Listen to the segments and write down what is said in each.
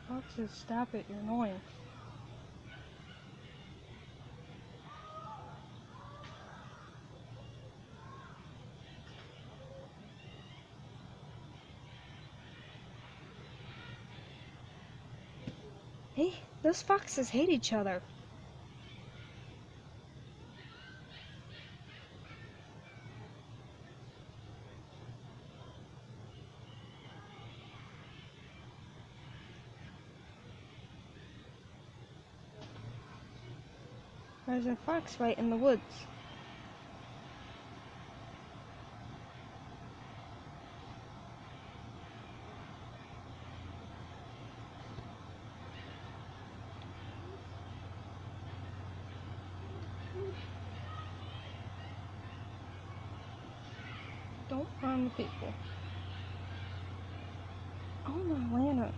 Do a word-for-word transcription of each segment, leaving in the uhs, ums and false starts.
Foxes, stop it, you're annoying. Hey, those foxes hate each other. There's a fox right in the woods. Don't harm the people. Oh my Lana.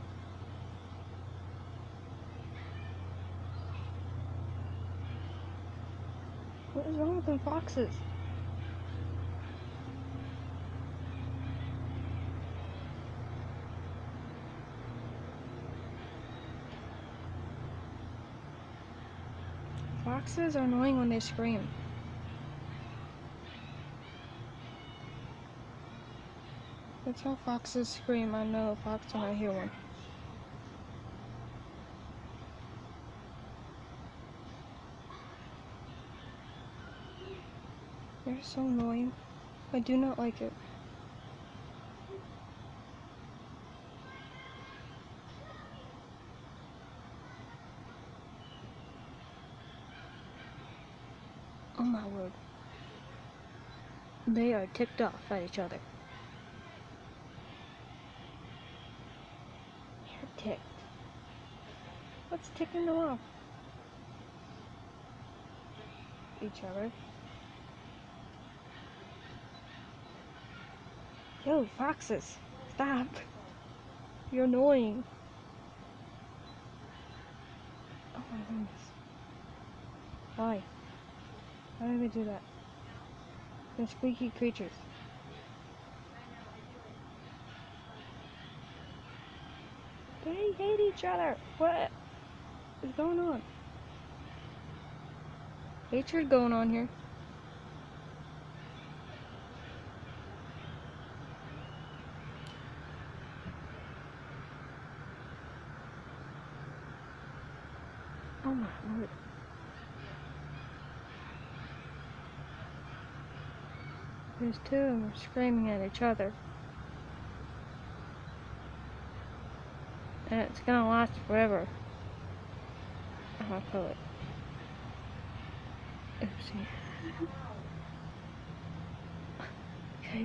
What is wrong with them foxes? Foxes are annoying when they scream. That's how foxes scream. I know a fox when I hear one. They're so annoying. I do not like it. Oh my word. They are ticked off at each other. They're ticked. What's ticking them off? Each other. Yo, foxes, stop. You're annoying. Oh my goodness. Why? Why do they do that? They're squeaky creatures. They hate each other. What is going on? Hatred going on here. Oh my word. There's two of them screaming at each other. And it's gonna last forever. I'll call it. Oopsie. Okay.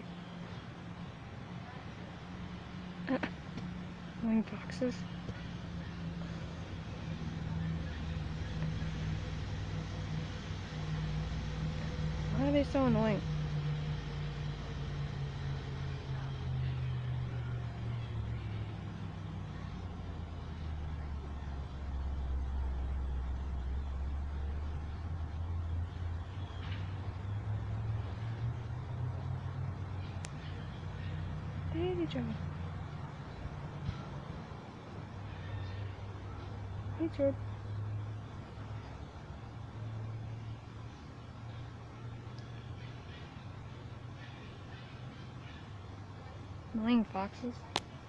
Uh, Annoying foxes. Why are they so annoying? They hate each other. Hatred. Annoying foxes.